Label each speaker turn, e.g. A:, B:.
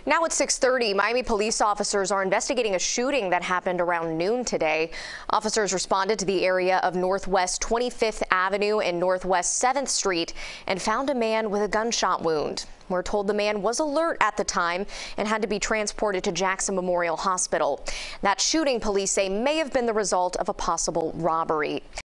A: Now at 6:30, Miami police officers are investigating a shooting that happened around noon today. Officers responded to the area of Northwest 25th Avenue and Northwest 7th Street and found a man with a gunshot wound. We're told the man was alert at the time and had to be transported to Jackson Memorial Hospital. That shooting, police say, may have been the result of a possible robbery.